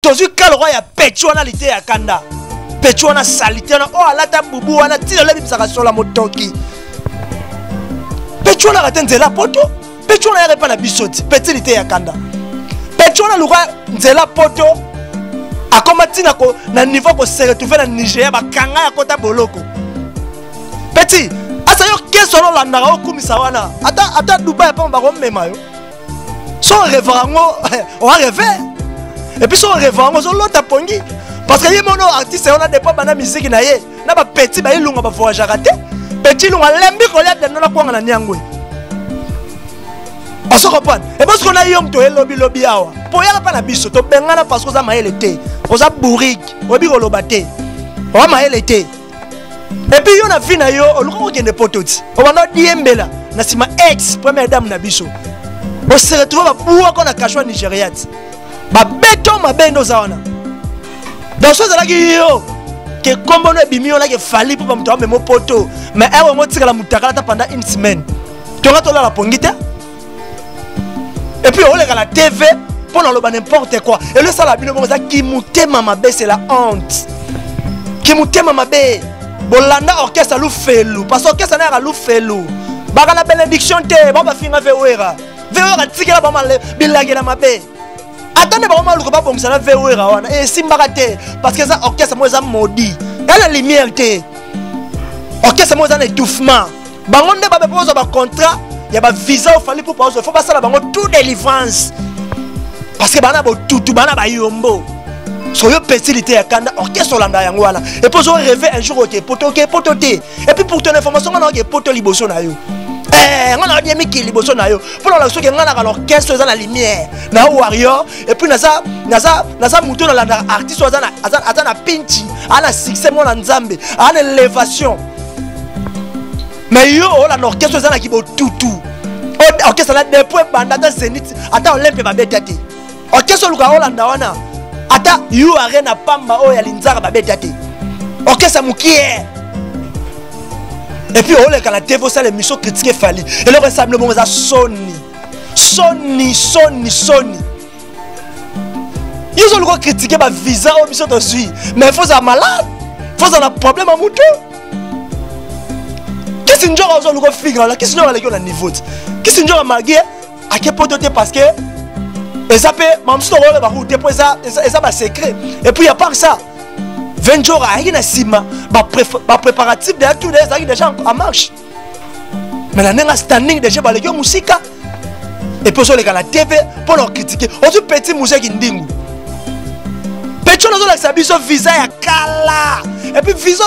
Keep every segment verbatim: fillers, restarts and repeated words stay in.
tozu kaloro ya pechuana lite ya kanda pechuana salitiana oh alata bubu wana tilo lebi bisaka sola motoki pechuana katenzela poto pechuana ya repa na bisoti petit lite ya kanda pechuana luka nzela poto akoma tina ko na niveau ko se retrouver na Nigeria bakanga ya kota boloko petit asa yo keso lo landaka okumisa wana ata ata Dubai pa ba ko mema yo so revango on va rêver et puis son revango so l'autre pongi parce que yemono artiste on a des pas bana musique na ye na ba petit ba ilunga ba voyage raté petit lunga lembi ko ya de na kwanga na nyangwe parce qu'on comprend et parce qu'on a yom to lobby lobby awa po ya pa na biso to bengana parce que ça maele té oza bourrique obi ko lobate o maele té et puis yo na vie na yo oluka ko kende pototi o bana diembela na sima ex première dame na biso on se retrouve à pouvoir qu'on a caché en Nigeria. Ba béton ma bendo zawana. Dans ce cas là yo que comme on est bimio là que fallait pour me tomber mon poteau mais elle on tire la mutaka pendant une semaine. Tu vas la pongita. Et puis on est à la T V pour le n'importe quoi. Et le ça bino ça qui mouté mama bé c'est la honte. Qui mouté mama bé. Bolanda orchestre lou felu parce que orchestre na lou felu. Ba la bénédiction té ba finga vewera. Vewera tikela ba mal bilage na mabe. Attendez ba mal ko ba bongisa na vewera wana. Et simbaka té parce que ça orchestre moi ça maudit. Elle la lumière té. Orchestre moi ça étouffement. Bango nde ba proposer ba contrat, ya ba visa au fallait pour pas faut pas ça la bango tout délivrance. Parce que bana bo tutu bana ba yombo. Soyo petit ya kanda orchestre landa yango wana. Et puis on rêver un jour OK poto OK poto té. Et puis pour ton information on a OK poto liboso na yo. Eh, on a dit Miki liboso na yo. Pour la chose que on a l'orchestre dans la lumière. Na warrior et puis na ça na ça na ça mouton dans la artiste za na za na pinchi, ana succès mon nzambe, ana élévation. Mais yo on a l'orchestre za na ki bo tutu. Orchestre là des points bandata Zénith, ata Olympe ba betati. Orchestre luka Holanda wana. Ata you arena pamba o ya linzara ba betati. Orchestre mukie. Et puis on est à la T V ça les missions critiquées fallait et le reste le bon ça Sony Sony Sony Sony ils ont le droit critiquer ma visa au mission de suivre mais faut ça malade faut ça un problème à moto qu'est-ce que nous avons le droit figure là qu'est-ce que nous avons le niveau qu'est-ce que nous avons malgré à quel point de parce que et ça peut même si on va route pour ça et ça va secret et puis il y a pas que ça vingt jours à rien à sima ba préparatif de tout les déjà en marche mais la nenga standing déjà ba le musique et puis sur les la T V pour leur critiquer on dit petit musique ndingu petit on a la biso visa ya kala et puis visa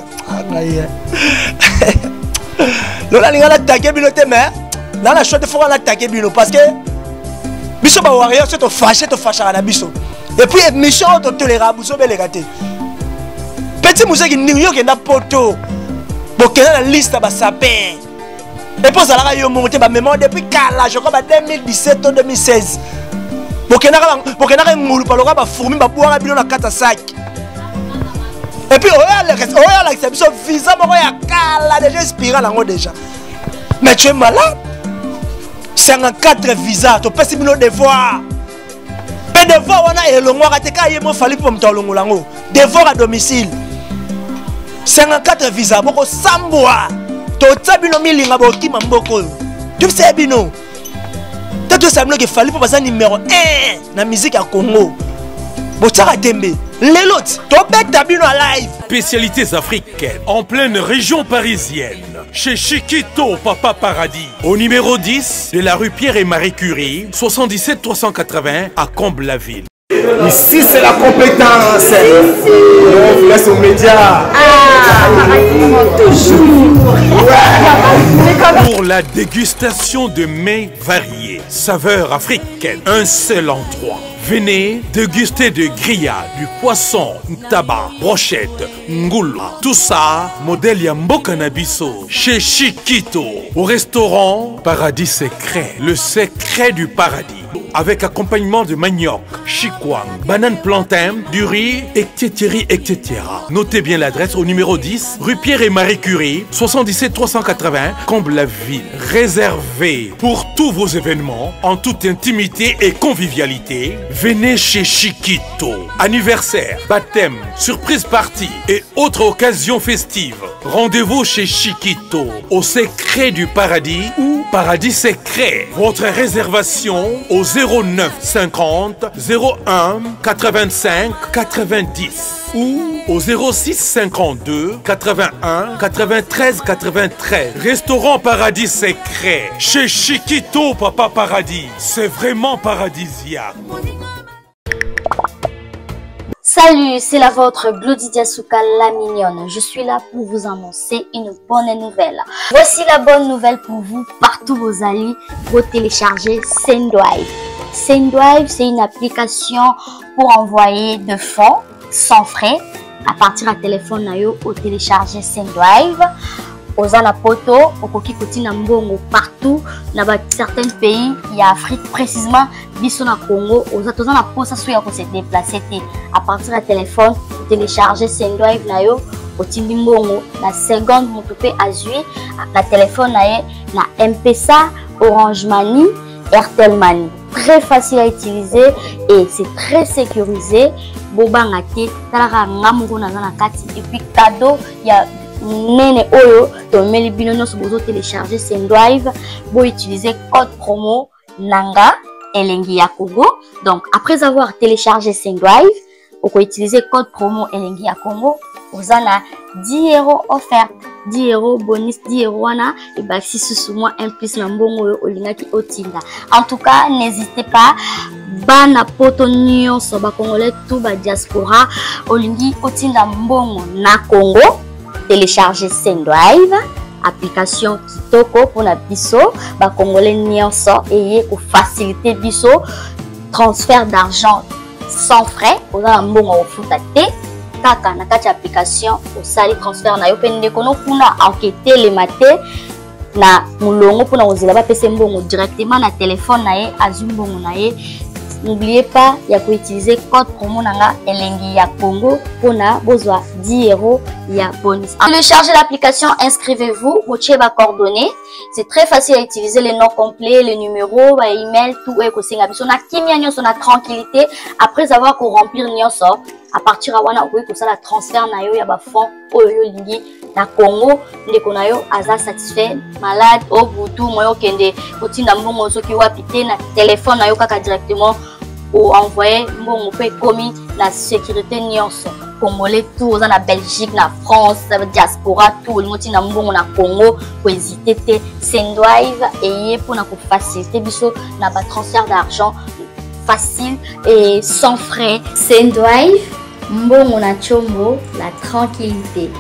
lola linga la taguer binote mais là la choix de faut la taguer bino parce que biso ba warrior c'est to fâché to fâcher na biso et puis mission to tolérable so bel gâté. Petit musique New York et na poto. Bokena la liste ba sapé. Et puis ça la yo monter ba mémoire depuis kala je crois ba deux mille dix-sept ou deux mille seize. Bokena bokena ngulu pa loka ba fourmi ba boire bino na kata sac. Et puis oya le reste oya l'exception visa moko ya kala déjà inspiré lango déjà. Mais tu es malade. cinquante-quatre visa to pesi bino devoir. Pe devoir wana elongo rateka yemo fali pour mtolongo lango. Devoir à domicile. cinquante-quatre visa boko samboa to tsabino milinga boki mamboko tu sais bino tato samlo ke fali pour passer numéro un na musique à Congo botaka tembe lelot to beta bino live spécialités africaines en pleine région parisienne chez Chiquito Papa Paradis au numéro dix de la rue Pierre et Marie Curie soixante-dix-sept trois cent quatre-vingts à Comble-la-Ville. Ici c'est la compétence. Ici. On vous laisse aux médias. Ah, toujours. Ouais. Pour la dégustation de mets variés, saveurs africaines, un seul endroit. Venez déguster de grillades, du poisson, tabac, brochette, ngoula. Tout ça, modèle Yambo Canabiso, chez Chiquito, au restaurant Paradis Secret, le secret du paradis. avec accompagnement de manioc, chikwang, banane plantain, du riz, et cetera et cetera. Notez bien l'adresse au numéro dix, rue Pierre et Marie Curie, soixante-dix-sept trois cent quatre-vingts, Comble-la-Ville. Réservé pour tous vos événements, en toute intimité et convivialité, venez chez Chiquito. Anniversaire, baptême, surprise party et autres occasions festives. Rendez-vous chez Chiquito, au secret du paradis ou paradis secret. Votre réservation au zéro neuf cinquante zéro un quatre-vingt-cinq quatre-vingt-dix ou au zéro six cinquante-deux quatre-vingt-un quatre-vingt-treize quatre-vingt-treize. Restaurant Paradis Secret chez Chiquito, Papa Paradis. C'est vraiment paradisiaque. Salut, c'est la vôtre Glody Diasuka la mignonne. Je suis là pour vous annoncer une bonne nouvelle. Voici la bonne nouvelle pour vous, partout vos alliés, vous téléchargez Sendwave. Sendwave, c'est une application pour envoyer de fonds sans frais à partir de téléphone nayo au télécharger Sendwave. Oza na poto, okoki kotina mbongo partout na ba certains pays il y a Afrique précisément biso na Congo oza toza na posa so ya ko se déplacer té à partir de téléphone télécharger Sendwave nayo otindi mbongo na seconde moto pe azui na téléphone naye na M Pesa, Orange Money, Airtel Money. Très facile à utiliser et c'est très sécurisé. Boba ngate talaka ngamungo na na kati et puis cadeau il y a nene oyo to meli bino no bozo télécharger Sendwave bo utiliser code promo nanga elengi ya Congo. Donc après avoir téléchargé Sendwave vous pouvez utiliser code promo elengi ya Congo, vous en a dix euros offert, dix euros bonus, dix euros wana et bah si sous moi un plus na mbongo olinga ki otinda. En tout cas n'hésitez pas bana poto nyonso ba congolais tout ba diaspora olingi otinda mbongo na Congo. Télécharger Sendwave, application kitoko pour la biso, ba congolais nyonso et pour faciliter biso transfert d'argent sans frais. Vous avez un bon au foot à té, kaka na kati application au sali transfert na yo pende kono kuna enquêter les maté na mulongo pour na ozela ba pese mbongo directement na téléphone na ye azumbongo na ye. N'oubliez pas, il y a utiliser code promo nanga elengi ya Congo pour na bozwa dix euros ya bonus. Téléchargez l'application, inscrivez-vous, vous avez vos coordonnées. C'est très facile à utiliser, les noms complets, les numéros, les emails, tout est possible. On a kimia nyonso na tranquillité après avoir qu'on remplir nyonso. À partir de wana okoki kosala transfert na yo ya ba fonds oyo lingi na Congo ndeko na yo aza satisfait malade au butu moyo kende otinda mbongo soki wapi te na téléphone na yo kaka directement ou envoyer mbongo pe komi la sécurité nyonso congolais tout oza na Belgique na France na diaspora tout otinda mbongo na Congo ko hésiter te Sendwave et pour na ko faciliter biso na ba transfert d'argent facile et sans frais. Sendwave, mbongo na chombo, la tranquillité.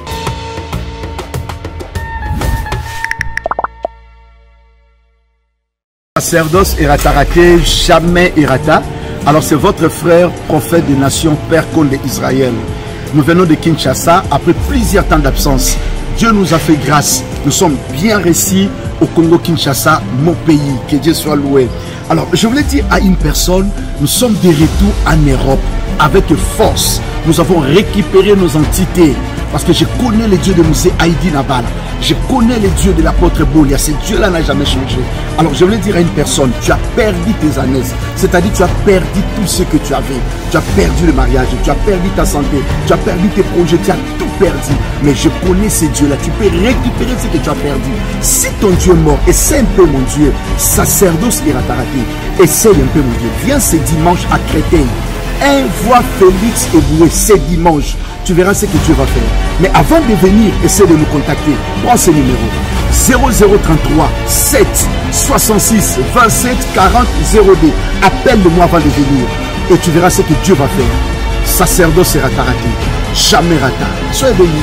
Sacerdoce Eratarake, jamais Erata. Alors c'est votre frère, prophète des nations, Père Condé Israël. Nous venons de Kinshasa après plusieurs temps d'absence. Dieu nous a fait grâce. Nous sommes bien réussis au Congo-Kinshasa, mon pays. Que Dieu soit loué. Alors, je voulais dire à une personne, nous sommes de retour en Europe avec force. Nous avons récupéré nos entités. Parce que je connais le Dieu de Moussé Haïdi Nabala. Je connais le Dieu de l'apôtre Bolia. Ce Dieu-là n'a jamais changé. Alors je voulais dire à une personne, tu as perdu tes années. C'est-à-dire tu as perdu tout ce que tu avais. Tu as perdu le mariage, tu as perdu ta santé, tu as perdu tes projets, tu as tout perdu. Mais je connais ce Dieu-là. Tu peux récupérer ce que tu as perdu. Si ton Dieu est mort, essaie un peu mon Dieu. Sacerdoce Eratarake. Essaye un peu mon Dieu. Viens ce dimanche à Créteil. Envoie Félix Eboué ce dimanche. Tu verras ce que Dieu va faire. Mais avant de venir, essaie de nous contacter. Prends ce numéro. zéro zéro trente-trois sept soixante-six vingt-sept quarante zéro deux. Appelle-moi avant de venir. Et tu verras ce que Dieu va faire. Sacerdoce Eratarake. Jamais rata. Soyez bénis.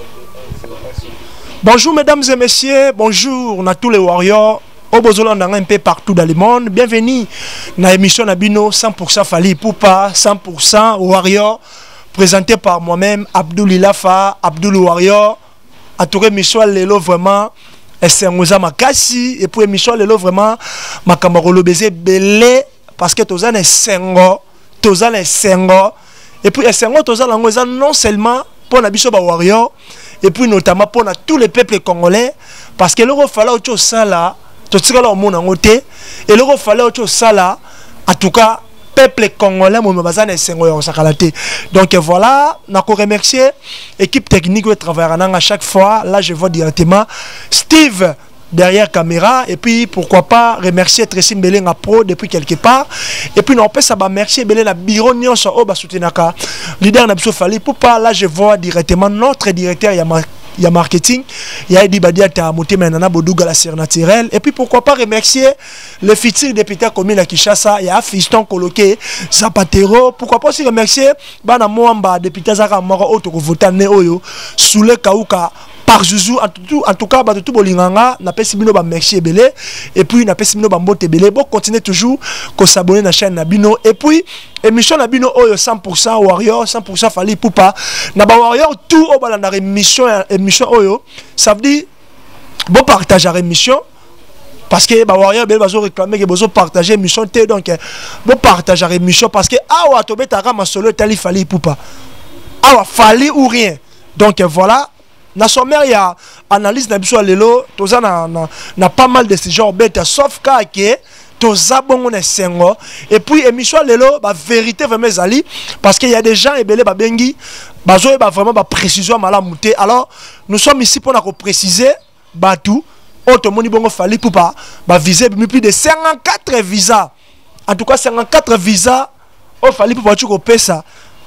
Bonjour mesdames et messieurs. Bonjour à tous les warriors. Au Bozoland un peu partout dans le monde. Bienvenue dans l'émission Nabino cent pour cent Fali Poupa, cent pour cent Warrior. Présenté par moi-même, Abdoul Ilafa, Abdoul Warrior. À tout émission, Lelo vraiment, c'est un Makassi. Et pour émission, Lelo vraiment, ma camarolo baiser belé parce que toza na sengo toza na sengo et puis sengo toza lango eza non seulement pour na biso ba warrior et puis notamment pour na tous les peuples congolais parce que loko fala ocho sala to tikala omona ngote et loko fala ocho sala en tout cas peuple congolais mo bazana sengo ya sakalate. Donc voilà, na ko remercier équipe technique qui travaille à chaque fois. Là je vois directement Steve derrière caméra et puis pourquoi pas remercier Tracy Mbelenga Pro depuis quelque part et puis non peut ça ba merci Belenga bureau nyonso o ba soutenaka leader na biso fali pour pas. Là je vois directement notre directeur ya il y a marketing, il y a Edi Badiata Motema Nana Bodouga la serre naturelle et puis pourquoi pas remercier le futur député commune à Kinshasa, il y a Fiston Coloqué Zapatero, pourquoi pas aussi remercier Bana Mwamba député Zaka Moro auto vota ne oyo Soule Kauka par Zouzou en tout en tout cas ba tout bolinganga na pesi bino ba merci belé et puis na pesi bino ba mbote belé bon continuer toujours ko s'abonner na chaîne na bino et puis émission na bino oyo cent pour cent warrior cent pour cent fali poupa na ba warrior tout au balanda émission émission oyo ça veut dire bon partager émission parce que ba warrior bel bazo réclamer que besoin partager émission té donc bon partager émission parce que awa to betaka masolo tali fali poupa awa fali ou rien donc voilà. Na sommaire il y a analyse na biso lelo toza na, na na pas mal de ces genres bêtes sauf cas que toza bongo na sengo et puis émission lelo ba vérité vraiment zali parce qu'il y a des gens ebele ba bengi bazo ba vraiment ba précision malamuté. Alors nous sommes ici pour na ko préciser ba tout auto moni bongo fali pour pas ba viser plus de cinquante-quatre visas en tout cas cinquante-quatre visas au fali pour pas tu ko pesa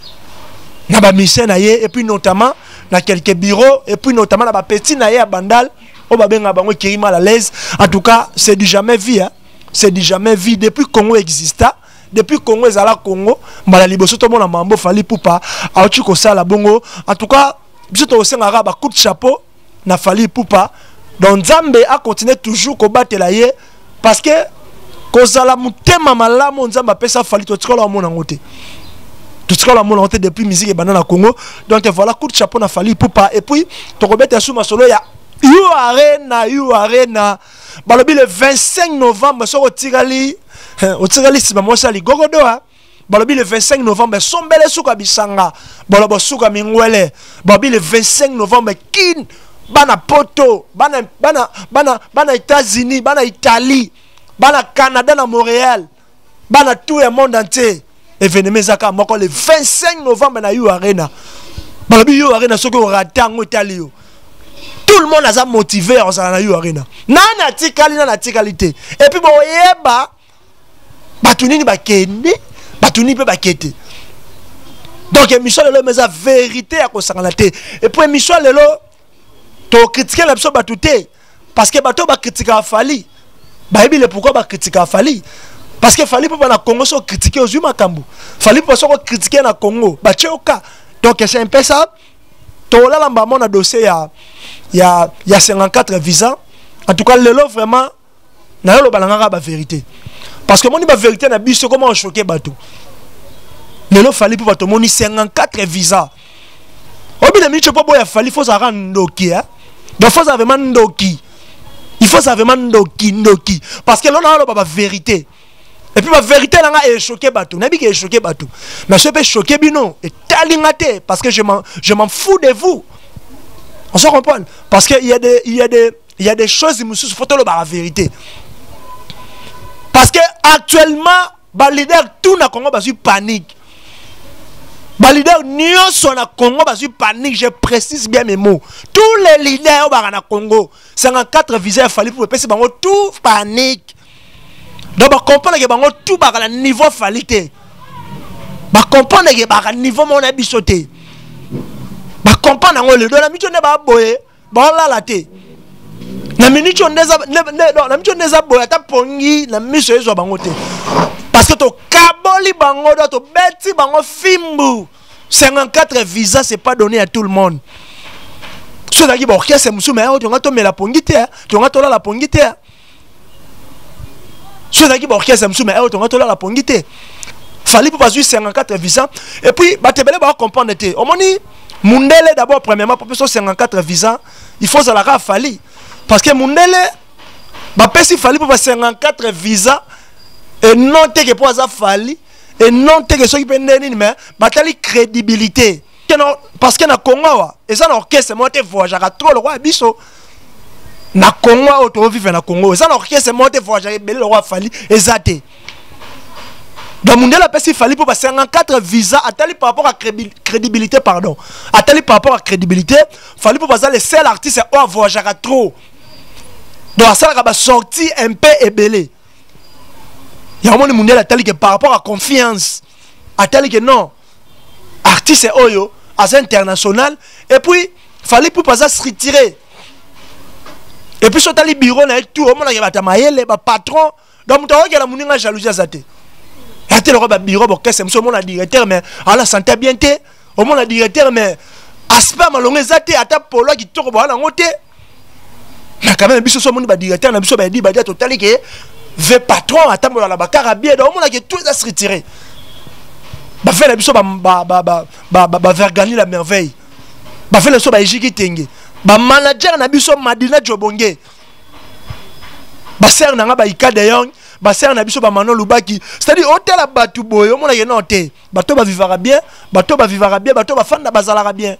na ba mission na ye et puis notamment na quelques bureaux et puis notamment na ba petit na ye à Bandal o ba benga bango qui mal à l'aise. En tout cas c'est du jamais vu hein? C'est du jamais vu depuis Congo exista depuis Congo ezala Congo mbala liboso to mona mambo fali poupa a tu ko sala bongo. En tout cas biso to senga ba coup de chapeau na fali poupa donc Nzambe a continué toujours ko batela ye parce que kozala mutema malamu Nzambe pesa fali to tikola mona ngote tout ce qu'on a monté depuis musique et banana Congo. Donc voilà coup de chapeau na fali poupa et puis to robete sous ma solo ya You Arena You Arena balobi le vingt-cinq novembre so otirali otirali si ba mosali gogodoa balobi le vingt-cinq novembre sombele suka bisanga balobo suka mingwele balobi le vingt-cinq novembre kin bana poto bana bana bana bana États-Unis bana Italie bana Canada na Montréal bana tout le monde entier événement zaka moko le vingt-cinq novembre na You Arena balobi You Arena soko ratango Italie tout le monde a motivé en na You Arena nana tikali nana tikalité et puis bon yeba batunini ba kende batuni pe ba kete donc émission lelo mais la vérité à ko sangala te et puis émission lelo to critiquer la biso batute parce que bato ba critiquer fali ba yebi le pourquoi ba critiquer fali. Parce que fallait pas na Congo so critiquer aux humains kambu. Fallait pas so critiquer na Congo. Ba tchoka. Donc c'est un peu ça. To la lamba mon dossier ya ya ya cinquante-quatre visas. En tout cas le lot vraiment na yo lo balanga ba vérité. Parce que moni ba vérité na biso comment on choquer bateau. Le lot fallait pas to moni cinquante-quatre visas. Obi na miche po boya fallait faut ça rendre ndoki hein. Donc faut ça vraiment ndoki. Il faut ça vraiment ndoki ndoki parce que là on a la vérité. Et puis la vérité là est choqué bateau. Nabi qui est choqué bateau. Mais je peux choquer bino et talingate parce que je m'en je m'en fous de vous. On se comprend parce que il y a des il y a des il y a des choses il faut te le la vérité. Parce que actuellement ba leader tout na Congo basu panique. Ba leader nyonso na Congo basu panique, je précise bien mes mots. Tous les leaders au na Congo cinquante-quatre visas fallait pour passer bango tout panique. Donc, on comprend que bango tout bas niveau falité. On comprend que bas niveau mon abisoté. On comprend que le dollar micho ne ba boye, ba la la te. Na minicho neza ne na micho neza boye ta pongi na miso ezo bango te. Parce que to kaboli bango to beti bango fimbu. cinquante-quatre visas c'est pas donné à tout le monde. Ce qui bon qui c'est musu mais tu nga to me la pongi te, tu nga to la pongi te. Ceux qui ont orchestre mais eux ont la pongité. Fallait pas jouer cinquante-quatre visas et puis bah te belé ba comprendre te. On moni Mundele d'abord premièrement pour personne cinquante-quatre visas, il faut ça la fallait parce que Mundele bah pesi fallait pour cinquante-quatre visas et non te que pour ça fali et non te que ceux qui pendent mais batali crédibilité parce que na Congo et ça l'orchestre moi te voyage trop le roi biso na Congo auto vivre na Congo et ça l'orchestre moi te voyage belé le roi fali ezate dans monde la personne fali pour passer cinquante-quatre visas atali par rapport à crédibilité pardon atali par rapport à crédibilité fali pour passer les seuls artistes au voyage trop donc ça la sorti un peu ébélé. Il y a un monde mondial atali que par rapport à confiance atali que non artiste oyo as international et puis fallait pour pas se retirer et puis sur tali bureau na tout au monde il y a mayele ba patron donc tu vois que la moninga jalousie azate et tel le bureau pour que c'est monsieur mon directeur mais à la santé bien té au monde directeur mais aspect malongé zate ata polo qui toko ba na ngote mais quand même biso so mon ba directeur na biso ba di ba dia totali que ve patron atambola la bakara bien donc au monde que tout ça se retirer ba fait la biso ba ba ba ba ba ba vergani la merveille ba fait le so ba ejiki tenge ba manager na biso Madina Jobonge ba ser na nga ba ikade yon ba ser na biso ba Manon Lubaki c'est-à-dire hôtel la batu boyo mona ye noté bato ba vivara bien bato ba vivara bien bato ba fanda bazala bien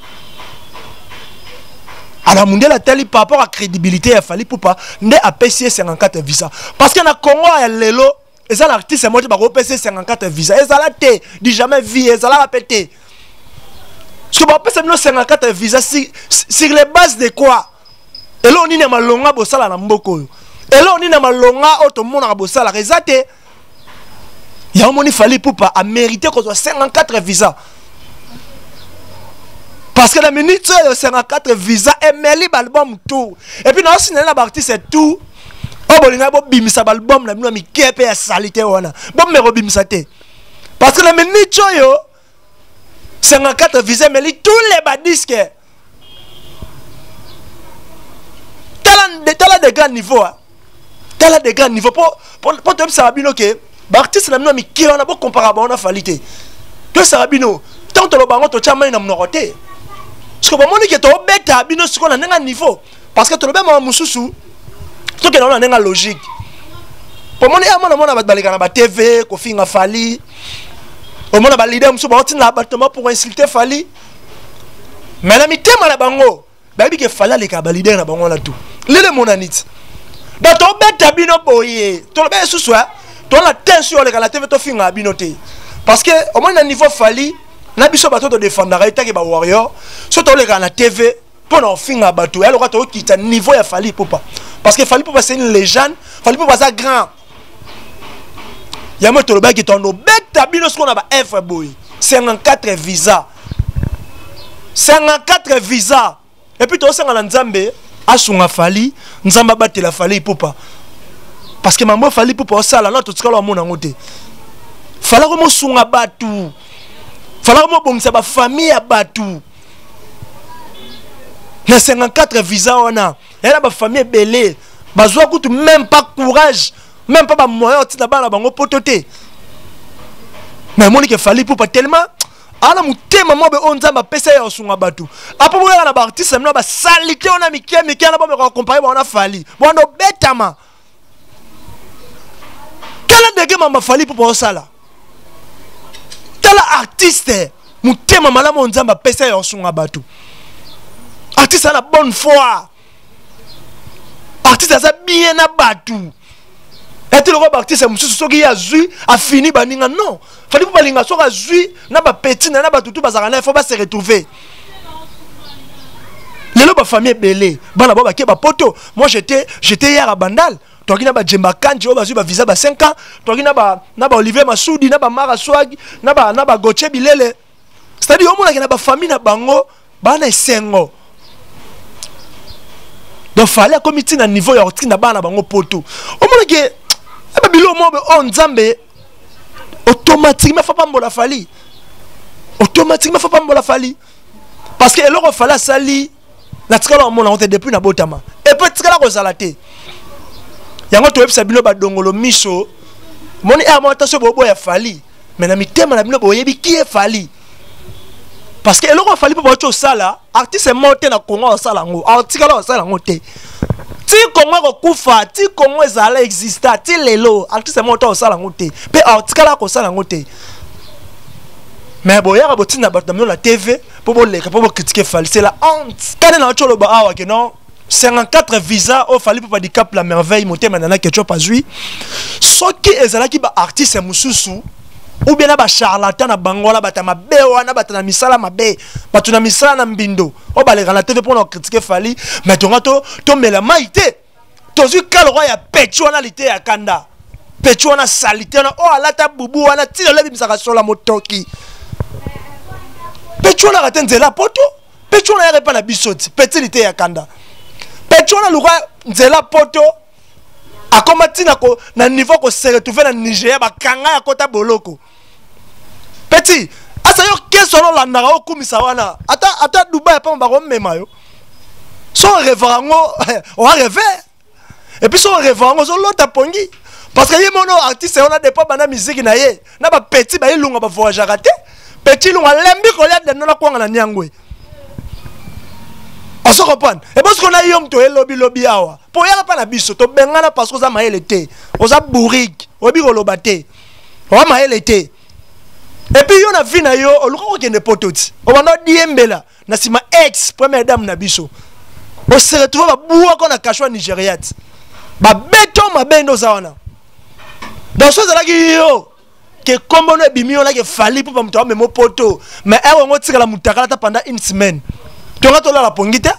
alors mondial a tali par rapport à crédibilité il fallait pour pas ne a P C cinquante-quatre visa parce que na Congo ya lelo et ça l'artiste moi je vais P C cinquante-quatre visa et ça la té dit jamais vie et ça la répéter parce que P C cinquante-quatre visa sur les bases de quoi et là on y na malonga bosala na mboko et là on y na malonga auto mona bosala rezate il y a un moni fallait pour pas à mériter qu'on soit cinquante-quatre visa parce que la minute cinquante-quatre visa et meli album tout et puis non si na l'artiste c'est tout oh bolinga bo bimisa album na bino mi kepe ya salité wana bo me robimisa te parce que la minute yo cinquante-quatre visa meli tous les bas disques talent de talent de grand niveau talent de grand niveau pour pour pour te ça bino que artiste na bino mi ke wana bo comparable wana falité to ça bino tant to lo bango to chama na mnorote parce que bon moni que to beta bino siko na nga niveau parce que to lo be ma mususu tout que on a logique pour moi à mon on a balika na ba T V ko finga fali au monde ba leader musu ba otina appartement pour insulter fali mais la mitema na bango ba bi ke fala le ka ba leader na bango na tout lele monanit da to beta bino boye to le be suswa to la tension le ka la T V to finga bino te parce que au moins na niveau fali na biso ba to de défendre eta ke ba warrior so to le ka na T V pour en finir bateau alors quand tu quittes niveau il fallait pour pas parce que fallait pour passer une légende fallait pour passer grand il y a moi tout le bac qui est en bête bino ce qu'on a ba F boy cinquante-quatre visa cinquante-quatre visa et puis tu as un nzambe asunga fali nzamba battre la fallait pour pas parce que maman fallait pour pas ça là non tout ce que là mon ngote fallait comme sunga batou fallait comme bon ça ba famille à batou na cinquante-quatre visa on a et là ba famille belé bazwa kutu même pas courage même pas ba moyen ti na bana bango pototé mais moni que fallait pour pas tellement ala mutema mo be onza ba pesa ya osunga batu apo bo na ba artiste mna ba salité on a mikia mikia na ba me comparer ba on a fali bon no betama quel degré mama fali pour pas ça là quel artiste mutema malama onza ba pesa ya osunga batu artiste a la bonne foi artiste a bien abattu et tu le vois artiste monsieur ce qui a vu a fini baninga non fallait pas balinga so a vu na ba petit na ba tutu bazarana il faut pas se retrouver les ba famille belé bana ba ke ba poto moi j'étais j'étais hier à Bandal toi qui na ba Jemba Kanji ba ba visa ba cinq ans toi qui na ba na ba Olivier Massoudi na ba Mara Swag na ba na ba Goche Bilele c'est-à-dire au moins na ba famille na bango bana sengo donc fallait comme il na niveau ya otina bana bango poto au moins que e ba bilo mo be on nzambe automatiquement faut pas mbola fali automatiquement faut pas mbola fali parce que eloko fala sali na tikala mo na honte depuis na botama et peut tikala ko salate yango to websa bino ba dongolo miso moni e mo taso bobo ya fali mais na mitema na bino boyebi qui est fali parce que eloko fali pour bocho sala artiste monté na Congo sala ngo artiste la sala ngote ti Congo kokufa ti Congo ezala exista ti lelo artiste moto osala ngote pe artikala ko sala ngote mais boya botina bato na la T V pour boleka pour critiquer Fally c'est la honte kana na cholo ba awa que non cinquante-quatre visas au Fally pour di cap la merveille moté manana que tu pas joué soki ezala ki ba artiste mususu ou bien ba charlatan na bangola bata mabe wana bata na misala mabe batu na misala na mbindo o ba le na T V pour critiquer Fally mais tonga to to mela maité tozu kalo ya pecho wana lité ya kanda pecho wana salité na o alata bubu wana ti le lebi misaka sola motoki pecho na ratenze poto pecho na yare pa na bisoti petit lité ya kanda pecho na luka nzela poto akoma tina ko na niveau ko se retrouver na Nigeria ba kanga ya kota boloko petit asa yo keso lo landara o kumisa wana ata ata Dubai pa ba ko mema yo so revango o a rêvé et puis so revango so lota pongi parce que yemono artiste on a des pas bana musique na ye na ba petit ba ilunga ba voyage raté petit lunga lembi ko ya de na kwanga na nyangwe on se comprend et parce qu'on a yom to lobby lobby awa pour yala pa na biso to bengana parce que ça ma elete oza bourrique obi ko lobate o ma elete et puis yo na vie na yo oluka ko kende pototi o bana diembela na sima ex première dame na biso o se retrouve ba buwa ko na kashwa Nigériat ba beto ma bendo zawana dans ce là qui yo que combo no bimio na ke Fally pour mto memo poto mais e wongo tika la mutakala ta pendant une semaine tonga to la pongita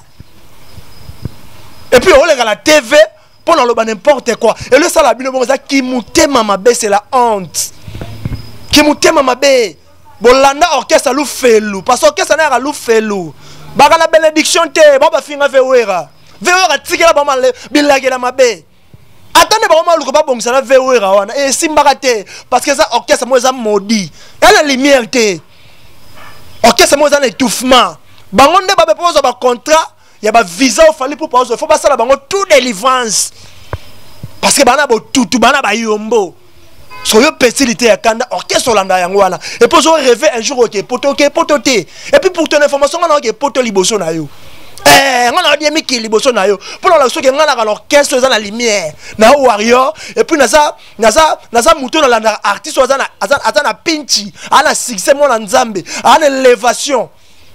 et puis on les à la T V pour n'en n'importe quoi et le sala bino bonza qui mutema mabe c'est la honte qui mutema mabe bolanda orchestre lu felu parce que orchestre na lu felu ba la bénédiction te ba ba finga vewera vewera tikela ba mal bilage la mabe attendez ba mal ko ba bongisa na vewera wana et simbaka te parce que ça orchestre moi ça maudit et la lumière te orchestre moi ça étouffement bango nde ba bepoza ba contrat ya ba visa au Fally pour pause faut pas ça la bango tout délivrance parce que bana bo tutu bana ba yombo so yo petite ya kanda orchestre landa yango wana et pour so rêver un jour OK poto OK poto te et puis pour ton information on a OK poto liboso na yo eh on a dit miki liboso na yo pour la so que ngana ka l'orchestre za na lumière na warrior et puis na ça na ça na ça muto na landa artiste za na za na pinchi ana succès mo na nzambe ana élévation.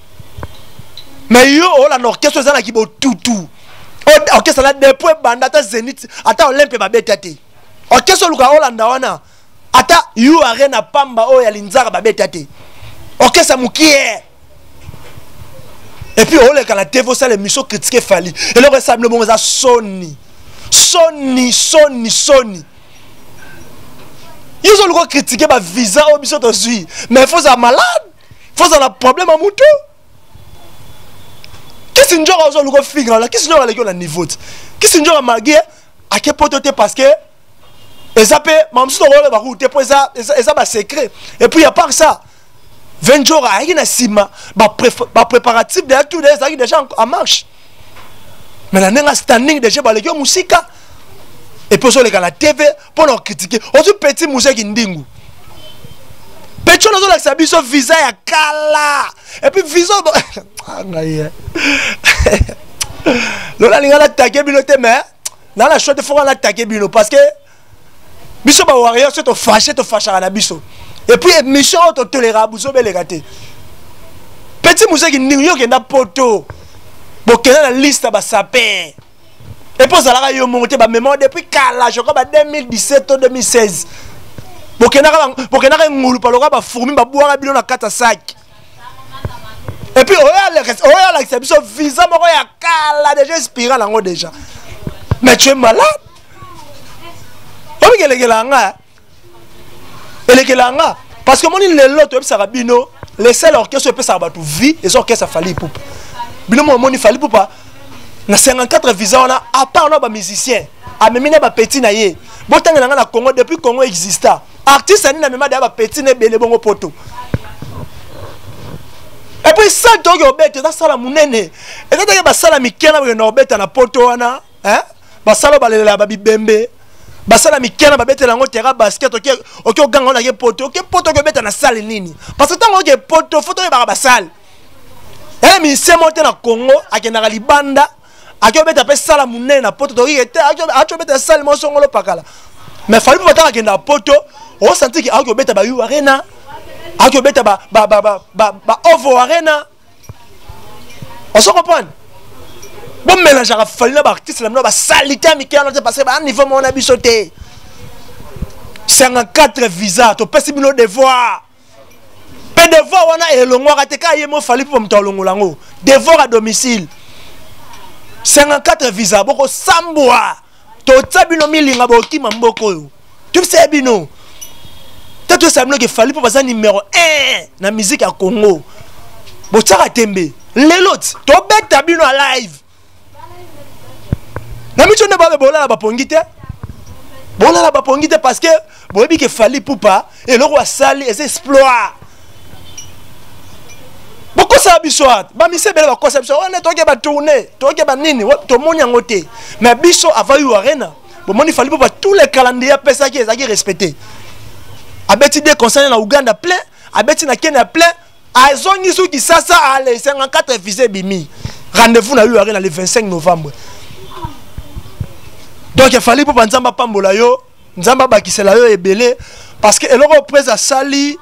Mais yo la orchestre za na kibo tutu orchestre la depuis banda ta Zénith ata Olympe ba betate orchestre luka Olanda wana ata you arena pamba o ya linzara ba betate orchestre mukie et puis on les la T V ça les missions critiquer Fally et le ressemble bon ça Sony Sony Sony Sony ils ont le critiquer ba visa au mission de suivre mais faut ça malade faut ça un problème à moto. Qu'est-ce que nous avons fait figure là? Qu'est-ce que nous avons fait au niveau? Qu'est-ce que nous avons fait à quel point parce que et ça peut même si on va route pour ça et ça va secret et puis il y a pas que ça vingt jours à une sima ba préparatif de tout ça qui déjà en marche mais la nenga standing déjà ba le musique et puis sur les la T V pour nous critiquer on dit petit musique ndingu petit on a la biso visa ya kala et puis visa lola linga la taguer bino te mais dans la choix de faut la taguer bino parce que biso ba warrior c'est to fâché to fâchara na biso et puis mission to tolérable zo bele gâté petit musique ndingu yo kenda poto bokena la liste ba sapé et puis ça la yo monter ba mémoire depuis kala je crois ba deux mille dix-sept ou deux mille seize bokena bokena ngulu pa loka ba fourmi ba boira bino na kata sac et puis oya oya la exception visa moko ya kala déjà inspirant lango déjà mais tu es malade obi kele kelanga ele kelanga parce que moni le lot obi sarabino les seuls orchestres peut ça ba tout vie les orchestres Fally Ipupa bino mo moni Fally Ipupa na cinquante-quatre visa on a à part on ba musicien a memina ba petit na ye botanga na Congo depuis Congo exista artiste ni na mema da ba petit ne bele bongo poto. Et puis ça to yo bete na sala munene et tata ba sala mikena ba no bete na poto wana hein ba sala ba lela ba bibembe ba sala mikena ba bete na ngo terrain basket OK OK oganga na ke poto OK poto ko bete na sala nini parce que tango ke poto photo ba ba sala et mi se monter na Congo akena libanda akobeta pe sala munene na poto to yete akobeta sala mo songolo pakala mais fali pour bataka kenda poto on sentit que akobeta ba yu arena akobeta ba ba ba ba ba ovo arena on se comprend bon mélange à fali na ba artiste na ba salita mikela parce que ba niveau mon abisoté cinquante-quatre visas to pesi bino devoir pe devoir wana elongo akateka yemo fali pour mtolongo lango devoir à domicile cinquante-quatre visas boko sambwa to tsabino milinga bokima mboko yo tu sais bino tato sabino ke fali pour passer numéro un na musique ya Congo botsaka tembe lelot to beta bino live na micho ne ba bola ba pongite bola ba pongite parce que boyebi ke fali pupa et le roi sali et exploit beaucoup ça biso ba mise bele ba conception on est toke ba tourner toke ba nini to monya ngote mais biso ava yu arena bo moni fali pupa tous les calendriers pesa qui ezaki respecté abeti de concernant na Uganda plein abeti na Kenya plein azongi su ki sasa ale cinquante-quatre visé bimi rendez-vous na yu arena le vingt-cinq novembre donc il fallait pour nzamba pambola yo nzamba bakisela yo ebele parce que eloko presa sali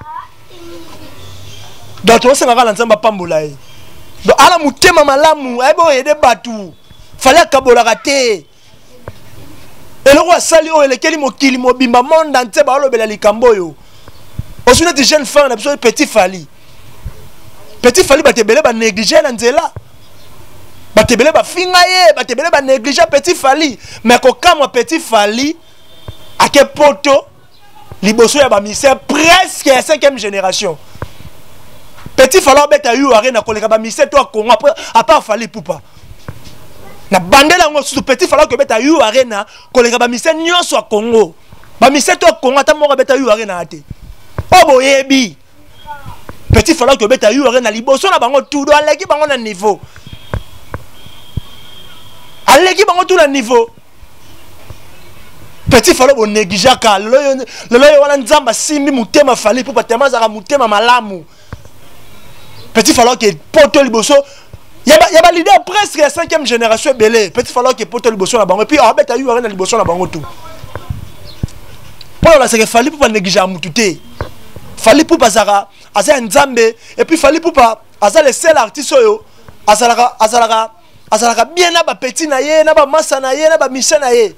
donc on senga la nzamba pambola e donc ala mutema malamu ebo ede batu fallait kabola raté eloko sali o elekeli mokili mobimba monde entier ba lobela likambo yo osuna de jeune femme na besoin petit fali petit fali batebele ba négliger na nzela batebele ba finga ye batebele ba négliger petit fali mais ko kamwa petit fali à quel poto liboso ya ba misère presque la cinquième génération petit fali beta yu arena koleka ba misère to Congo après à part fali pupa na bandela ngo su petit fali ko beta yu arena koleka ba misère nyonso a Congo ba misère to Congo ata mo beta yu arena ate o boyebi petit fali ko beta yu arena liboso na bango tout do aleki bango na niveau aleki bango tout le niveau petit falo bo négligaka le le wana nzamba simbi mutema fali pour patema za mutema malamu petit falo que poto liboso yaba yaba leader presque la cinquième génération belé petit falo que poto liboso na bango et puis abeta yu na liboso na bango tout pour la c'est que fali pour pas négliger mututé fali pour bazara asa nzambe et puis fali pour pas asa le seul artiste yo azalaka azalaka azalaka bien na ba petit na ye na ba massa na ye na ba mission na ye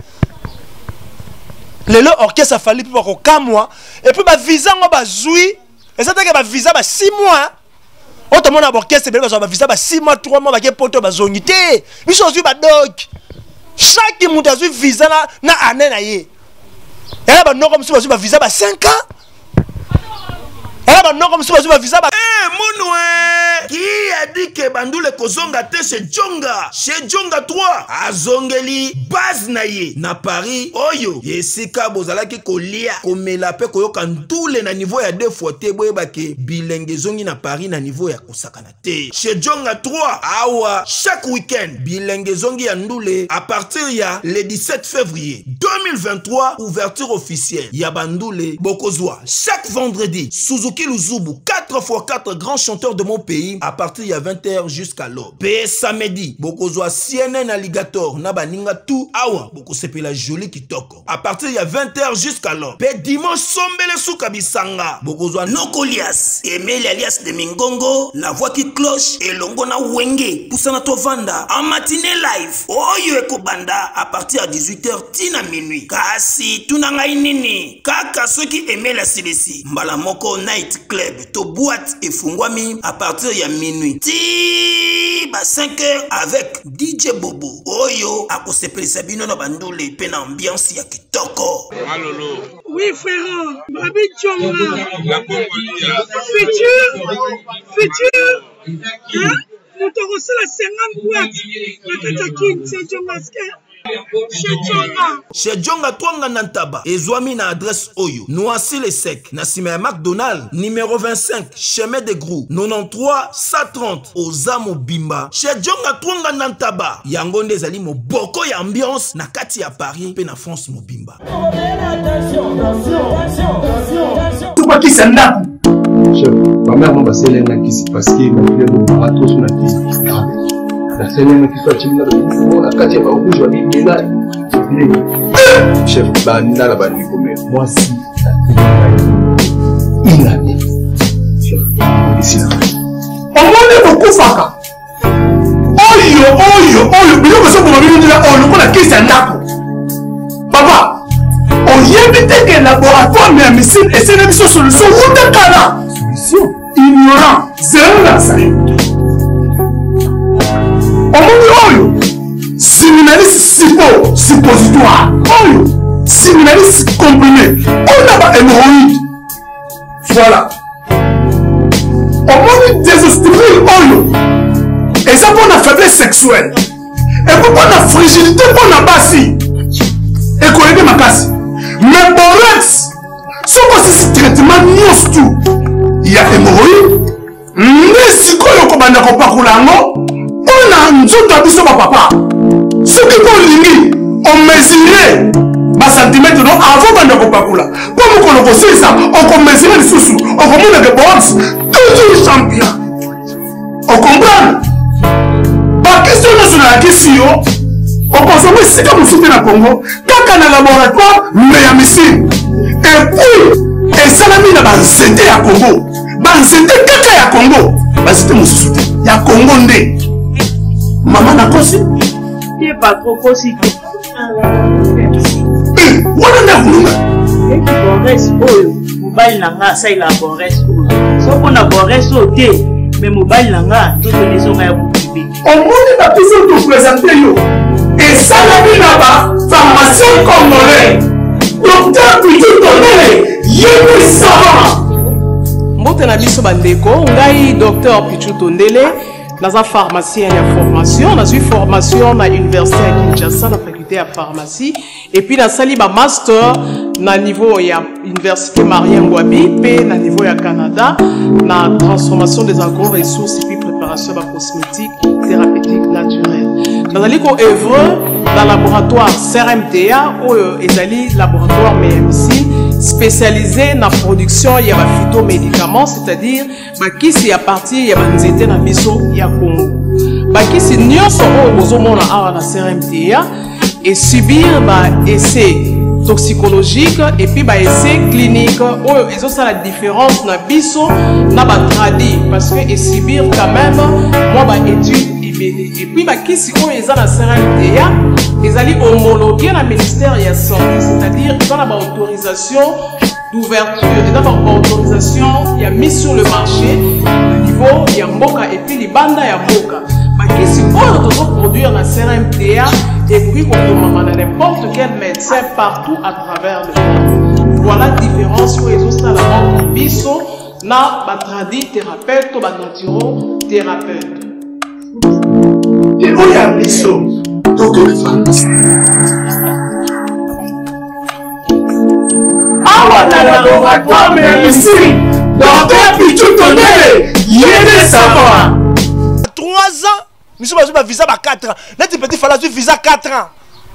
lelo orchestre fali pour ko kamwa et puis ba visa ngo ba zui et ça que ba visa ba six mois autrement na orchestre be ba visa ba six mois trois mois ba ke poto ba zongité biso zui ba dog chaque mutu azui visa na na année na ye ya ba no comme si ba zui ba visa ba cinq ans ya ba no comme si ba zui ba visa ba eh monoué qui a dit que bandule kozonga te chez Djonga chez Djonga trois azongeli base na ye na Paris oyo yesika bozalaki kolia komela pe koyoka ndule na niveau ya deux fois te boyeba ke bilenge zongi na Paris na niveau ya kosakana te chez Djonga trois awa chaque week-end bilenge zongi ya ndule à partir ya le dix-sept février deux mille vingt-trois ouverture officielle ya bandule bokozwa chaque vendredi Suzuki Luzubu quatre fois quatre grands chanteurs de mon pays à partir de vingt heures jusqu'à l'aube. P samedi, bokozwa C N N Alligator na baninga tout awa boko sepela joli kitoko. À partir de vingt heures jusqu'à l'aube. P dimanche sombele souka bisanga bokozwa Nokolias, Emile alias de Mingongo, la voix qui cloche et longo na wenge poussana tovanda en matinée live. Oyo ekobanda à partir de dix-huit heures tina minuit. Kasi tunanga inini kaka ceux qui aimaient la silesi. Mbala moko night club to boîte et fungwami à partir de minuit. Ti ba cinq heures avec D J Bobo. Oyo akosepeli sabino na bandule pe na ambiance ya kitoko. Malolo. Oui frère, Babi Djonga. La Congolia. Futur, futur. Hein? Nous te reçons la cinquante boîtes. La Katakin, c'est Djonga. Chez Djonga Twanga Nantaba, Ezwami na adresse Oyo, Noisy le Sec, Nassime McDonald, numéro vingt-cinq, chemin de Grou, quatre-vingt-treize cent trente, Ozamo Bimba. Chez Djonga Twanga Nantaba, Yangonde Zali mo boko ya ambiance, na kati ya Paris, pe na France mo Bimba. Tout pas qui s'en a. Ma mère m'a passé l'un qui s'est passé, ma fille m'a tous na La semaine qui soit timide, la quatrième au rouge, je vais dire, chef, banda la bande du moi si, il a dit, ici là. On m'a beaucoup faka. Oyo, oyo, oyo, mais je me suis dit, on le connaît qui c'est un napo. Papa, on y évite que le laboratoire mais missile et c'est une solution. Où t'es là? Solution? Ignorant, zéro là, ça y est. Oyo, séminaliste suppo, suppositoire. Oyo, séminaliste comprimé. On a pas hémorroïde. Voilà. On m'a désostérile. Oyo. Et ça pour la faiblesse sexuelle. Et pour la fragilité pour la bassi. Et qu'on aide ma casse. Mais borex, ce que c'est ce traitement nous tout. Il y a hémorroïde. Mais si quoi y'a comme un accompagnement. On a un jour d'habitude papa. Ce qui est limite, on mesurait ma centimètre avant de ne pas couler. Comme on le sait ça, on mesurait les sous-sous, on commande des box, toujours champion. On comprend? La question sur la question, on consomme si comme c'était dans le Congo, quand on a un laboratoire, mais il y a missile. Et puis, et ça l'a mis dans la santé à Congo. Dans la santé, quand il y a Congo, c'était mon soutien. Il y a Congo ndé. Maman n'a pas aussi. Il n'est pas trop possible. Eh, on a un boulot. Et qui borresse, oh, mobile n'a ça il a borresse. Sauf qu'on a borresse au thé, mais mobile n'a tout les gens à vous. On m'a toujours tout présenté. Et ça l'a mis là-bas, pharmacien congolais. Docteur Pichu Tondele, Yémi Savant. Mbote na biso bandeko, ngai docteur Pichu Tondele. Dans un pharmacien il y a formation, dans une formation à l'université à Kinshasa, dans la faculté à pharmacie, et puis dans sali ba master na niveau il y a l'université Marien Ngouabi, puis na niveau il y a Canada, na transformation des agro-ressources et puis préparation de cosmétiques thérapeutiques naturelles. Dans ali ko œuvre dans laboratoire C R M T A ou ezali laboratoire M M C spécialisé dans la production il y a des phytomédicaments, c'est-à-dire bakisi ya partie ya banzete na biso ya Congo. Bakisi nyonso o bozomona awa na C R M T A et subir ba essai toxicologique et puis ba essai clinique o ils ont ça la différence na biso na ba tradi parce que et subir quand même moi ba étude et puis bakisi o eza na C R M T A ils allaient homologuer le ministère de la Santé, c'est-à-dire qu'ils ont la autorisation d'ouverture, ils ont la autorisation, il y a mis sur le marché, le niveau, il y a Mboka et puis les bandes, il y a Mboka. Mais si on doit produire la C R M T A et puis on demande à n'importe quel médecin partout à travers le monde. Voilà la différence où ils ont ça la biso, na batradi thérapeute ou batantiro thérapeute. Et où il y a biso? Donc, les femmes. Ah, dans le laboratoire, mais ici, docteur Pichu Tondele, il est savoir. trois ans, nous sommes à visa à quatre ans. Là, tu peux te faire visa quatre ans.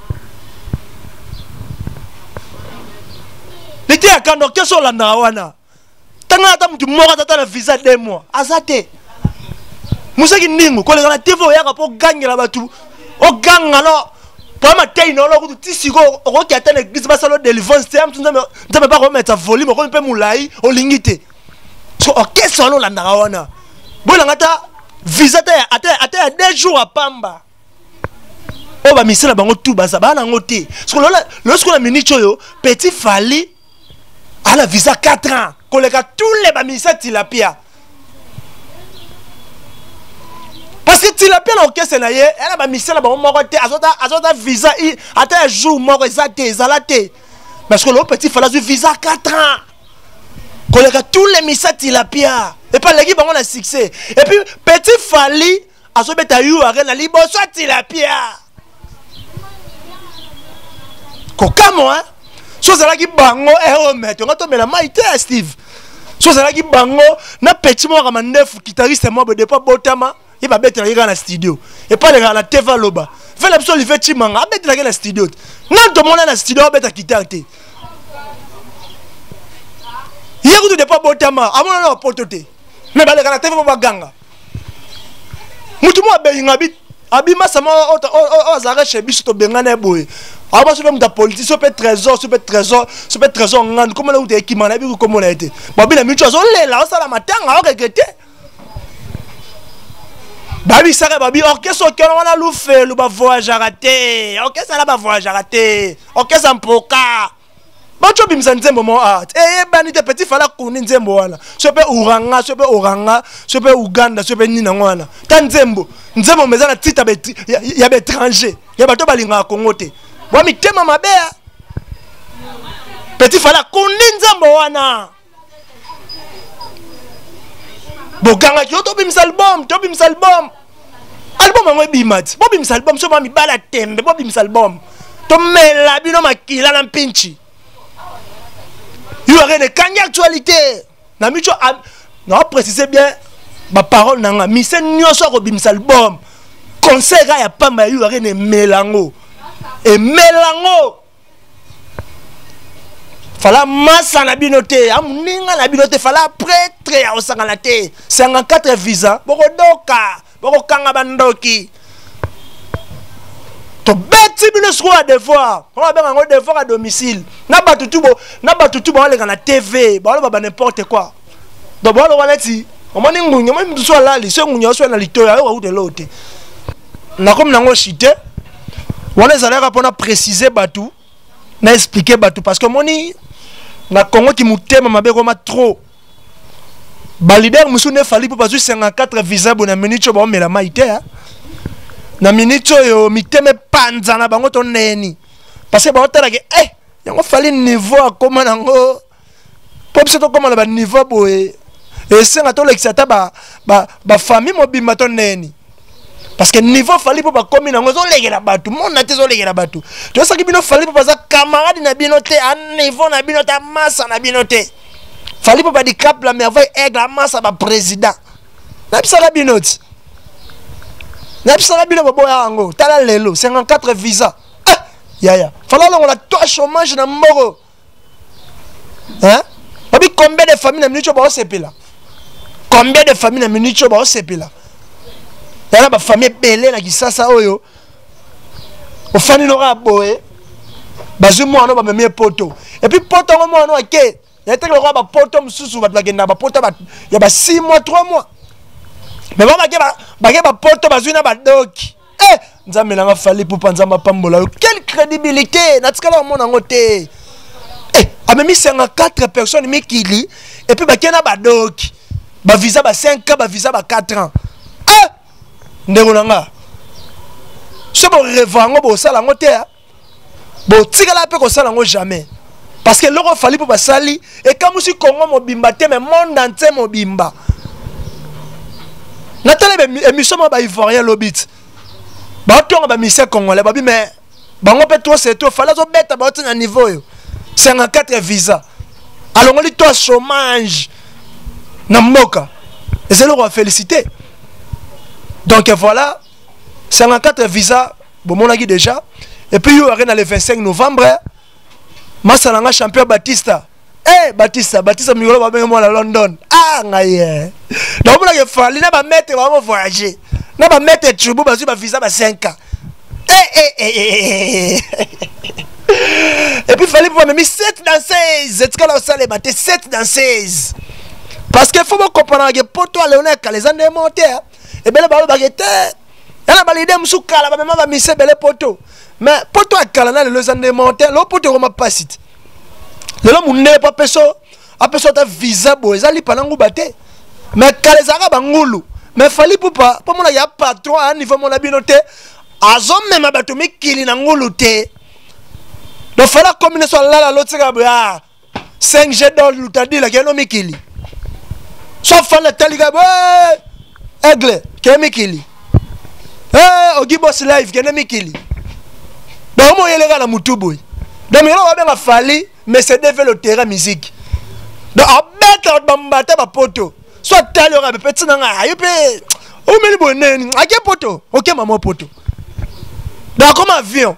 L'été à quand docteur sur la Nawana. Tant que tu mords à la visa deux mois. Azate. Moussa qui n'ingo, quand on a T V, il y a pour gagner là-bas tout. Au gang alors pour ma taille non là tu si go on qui attend l'église va salon délivrance terme tu ne peux pas remettre volume on peut moulai au limité so ok salon la narawana bon ngata visa ta ata ata deux jours à Pamba on va misser la bango tout basa ba na ngote parce que là lorsqu'on a minute yo petit Fally à la visa quatre ans collègue tous les ba misser tilapia. Parce que tu l'as bien au caisse, elle a mis ça là-bas, elle a visa, elle a un jour, mort, elle a été. Parce que le petit Fally a visa quatre ans. Collègue, tous les missats, il a pire. Et pas les gars, on a succès. Et puis, petit Fally, à ce bête à you, à Renali, bon, soit il a pire. Comment, hein? Soit ça là qui bango, et remettre. On a tombé la maïté, Steve. Soit ça là qui bango, n'a petit mort à ma neuf, qui t'a dit, moi, de pas botama. Il va mettre dans la studio. Et pas dans la T V Loba. Fais l'absolu, il fait Chimanga. Il va mettre dans la studio. Non, tout le monde dans la studio, il va quitter. Il y a des pas botama. À mon nom, pototé. Mais dans la T V Loba Ganga. Moutou moi, ben, il habite. abima sama ozare chez biso to bengane boye aba so pe politique so pe trésor so pe trésor so pe trésor ngane comment la uti kimana bi ko mona été babi na micho zo lela o sala matanga o regretter babi sare babi orchestre que on a lu fait le ba voyage raté orchestre la ba voyage raté orchestre mpoka bacho bimisa nzembo mo art eh bani te petit fala kuni nzembo wana so pe uranga so pe oranga so pe Uganda so pe nina ngwana ta nzembo nzembo mezana tita be ya be étranger ya bato balinga Congo te bo mitema mabea petit fala kuni nzembo wana boganga yo to bimisa album to bimisa album album ngo bimat bo bimisa album so ba mi bala tembe bo bimisa album to mela bino makila na mpinchi. Il y aurait une canne actualité. Na micho non préciser bien ma parole nanga mi c'est nyonso ko bimisa album. Conseil ga ya pamba il y aurait une melango. Et melango. Fala massa na binote, amuninga na binote fala prêtre ya osanga la te. cinquante-quatre visa, boko doka, boko kanga bandoki. To beti bino swa devoir. On va bien un devoir à domicile. Na batutubo, na batutubo on les na T V, ba ba n'importe quoi. Donc bon on va dire, on m'a dit ngunya, même soit là, les ngunya soit na litoya ou de l'autre. Na comme nango chité. On les allait répondre préciser batu, na expliquer batu parce que moni na Congo qui mutema mabe koma trop. Ba leader musu ne fali pour pas cinquante-quatre visa bona minicho ba mela maite hein. Na minicho yo miteme panza na bango to neni parce que ba otala ke eh yango fali niveau akoma nango pop se to koma na ba niveau boye et senga to l'exata ba ba ba famille mobimba to neni parce que niveau fali pour ba komi nango zo legela batu mon na te zo legela batu to saki bino fali pour ba camarade na bino te a niveau na bino ta massa na bino te fali pour ba di cap la merveille aigle massa ba président na bisala bino ti na bisala bino ba boya ngo tala lelo cinquante-quatre visa ah yaya fala longo la to chômage na mboro hein babi combien de familles na minute ba sepela combien de familles na minute ba sepela yala ba famille belé na kisasa oyo o fani nora boye bazu mwana ba meme poto et puis poto ngo mwana ake ya te ko ba poto msusu ba bagenda ba poto ba ya ba six mois trois mois. Mais ba ba ba ba poto bazuna ba doki eh nzambe na fali pour panzamba pambola quelle crédibilité na tikala mona ngote eh amemi cinquante-quatre personnes mikili et puis ba kena ba doki ba visa ba cinq ans ba visa ba quatre ans eh ndeko nanga so bo revango bo sala ngote bo tikala pe ko sala ngo jamais parce que loko fali pour ba sali et comme si Congo mobimba te mais monde entier mobimba. Nathalie émission ba ivoirien lobit. Ba tonga ba mission congolais ba bi mais bango pe toi c'est toi fallait zo beta ba tina niveau yo. cinquante-quatre visa. Alors on dit toi chômage na mboka. Et c'est le roi féliciter. Donc voilà cinquante-quatre visa bon mon aki déjà et puis il y aura le vingt-cinq novembre Masalanga champion Batista. Eh Batista, Batista migolo ba bengo na London. Ah ngaye. Donc on a fallu na ba mettre ba voyager. Na ba mettre chubu ba ba visa ba cinq ans. Eh eh eh eh. Et puis fallait pour même sept dans seize. Est-ce que là ça les battre sept dans seize. Parce que faut comprendre que pour toi Léonel les ans de monter. Et ben ba ba gete. Yana ba l'idée musuka la ba même ba mise belle poto. Mais pour toi kalana les ans de monter, l'eau poto on m'a pas cité. Le l'homme n'est pas peso, a peso ta visa bo, ezali panangu bate. Mais kalezara bangulu, mais fali pour pas, pour mon ya patron à niveau mon abinote, azom même abato mi kili nangulu te. Donc fala combiner soit là la l'autre gaba, cinq G dollars l'utadi la keno mi kili. Soit fala taliga bo, aigle, keno mi kili. Eh, ogibos live keno mi kili. Donc mo yelega na mutuboy. Donc il va bien fali. Mais c'est devant le terrain musique. Donc, à mettre en bambata ma poto. Soit tel aura petit nanga. Aïe, oh, mais le bonnet. À quel poto? Ok, maman poto. Donc, comme avion.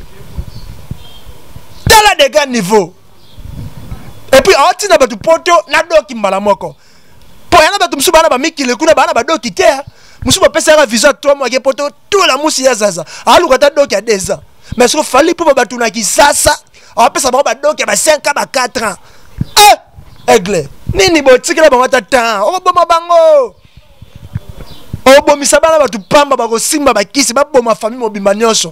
Tel a des gars niveau. Et puis, en tu poto, n'a d'eau qui m'a la moco. Pour y en avoir tout le monde qui le coup, n'a pas d'eau qui terre. musu ba pesa visa trois mois ke poto tout la musi ya zaza alu kata donc ya deux ans mais so fali pour ba tuna ki sasa a pesa ba donc ba cinq ans ba quatre ans eh aigle nini botikela bango tata o boma bango o bomisa bana ba tu pamba ba ko simba ba kisi ba boma famille mobimba nyonso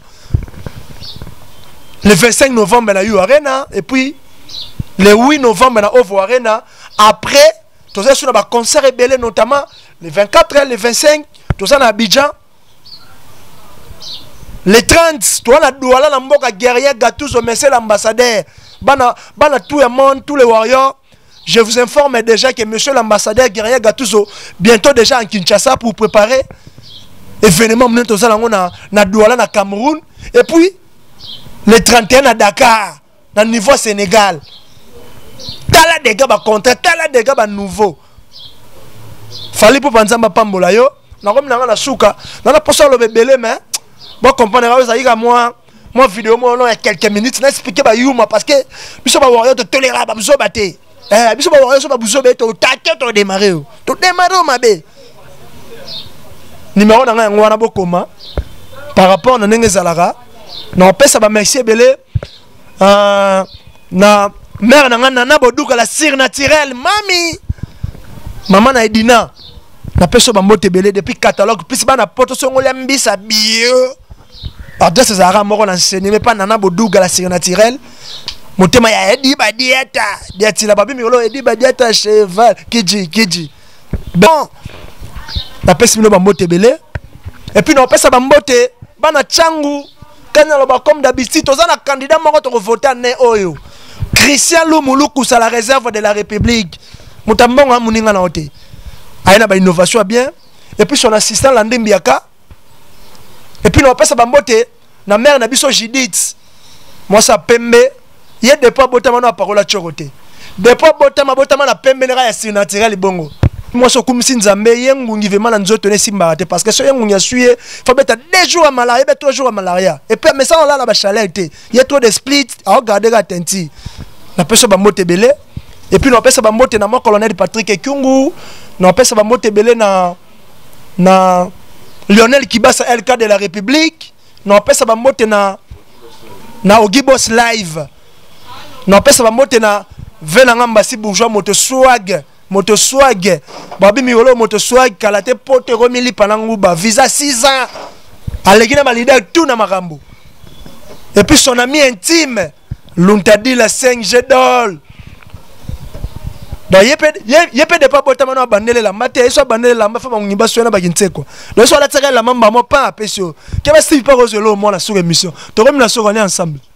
le vingt-cinq novembre na U Arena et puis le huit novembre na Ovo Arena. Après tous ces sur ba concert rebelle notamment le vingt-quatre le vingt-cinq tous ça na Abidjan le trente toi na Douala na mboka guerrier Gattuso monsieur l'ambassadeur bana bana tout le monde tous les warriors. Je vous informe déjà que monsieur l'ambassadeur guerrier Gattuso bientôt déjà en Kinshasa pour préparer événement maintenant tous ça na na Douala na Cameroun et puis le trente et un à Dakar na niveau Sénégal. Tala des gars ba contrat, tala des gars ba nouveau. Fallait pour penser ma pambola yo. Na comme na na souka, na na posa le bébé mais bon comprendre ça y a moi moi vidéo moi non il y a quelques minutes na expliquer ba yuma parce que biso ba warrior te tolérer ba biso baté. Eh biso ba warrior so ba biso baté au taquet to démarrer. To démarrer mabe. Numéro na nga ngwana bokoma par rapport na ndenge zalara. Na pesa ba merci belé euh na mère na ngana na boduka la cire naturelle mami maman na Edina na peso ba mbote belé depuis catalogue plus ba na poto songola mbisa bio adresse zara moko na enseigner mais pas na boduka la cire naturelle motema ya edi ba dieta dieta la babi miolo edi ba dieta cheval kiji kiji bon na peso mino ba mbote belé et puis na pesa ba mbote ba na changu kana loba comme d'habitude toza na candidat moko to voter ne oyo Christian Lumuluku à la réserve de la République. Moutambonga muninga na ote. Aina ba innovation bien. Et puis son assistant Landé Mbiaka. Et puis on passe à Bambote. Na mère na biso Judith. Moi ça pembe. Il y a des fois botama na parole à choroté. Des fois botama botama na pembe na ya si naturel bongo. Moi so kumisi nzambe yengungi vraiment na nzoto ne simbarate parce que so yengungi a suye faut mettre deux jours à malaria et trois jours à malaria. Et puis mais ça on là la chaleur été. Il y a trop de split à regarder la tenti. Na pesa ba mote belé et puis na pesa ba mote na mon colonel Patrick Ekungu na pesa ba mote belé na na Lionel Kibasa L K de la République na pesa ba mote na na Ogibos live na pesa ba mote na Venanga Mbasi bourgeois moto swag moto swag babi miolo moto swag kalate pote romili panangu ba visa six ans alekina ma leader tout na makambo et puis son ami intime Luntadi la cinq G doll. Donc il peut de pas botter maintenant bandele la mate et soit bandele la mafa ngimba sona ba kinse quoi. Donc soit la tsaka la mamba mo pas apesio. Qu'est-ce que tu peux résoudre au moins la sur émission. To comme la sur on est ensemble.